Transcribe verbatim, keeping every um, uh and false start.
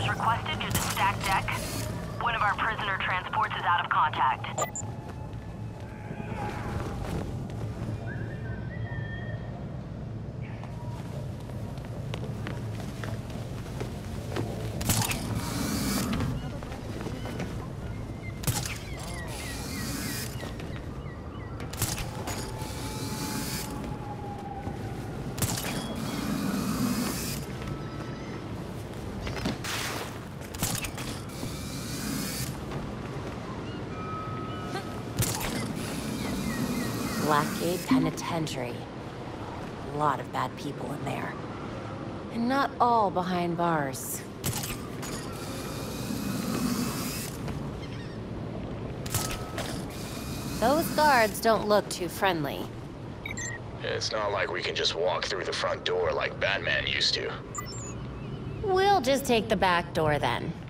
As requested, use the stack deck. One of our prisoner transports is out of contact. Blackgate Penitentiary. A lot of bad people in there. And not all behind bars. Those guards don't look too friendly. It's not like we can just walk through the front door like Batman used to. We'll just take the back door then.